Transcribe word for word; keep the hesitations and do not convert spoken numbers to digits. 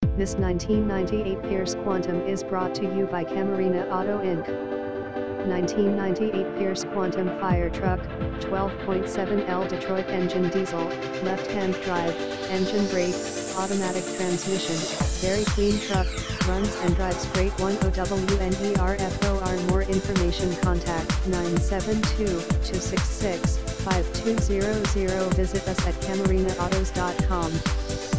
This nineteen ninety-eight Pierce Quantum is brought to you by CAMARENA Auto Incorporated nineteen ninety-eight Pierce Quantum Fire Truck, twelve point seven L Detroit engine diesel, left-hand drive, engine brake, automatic transmission, very clean truck, runs and drives great. One O W N E R F O R. More information contact nine seven two, two six six, five two zero zero. Visit us at camarena autos dot com.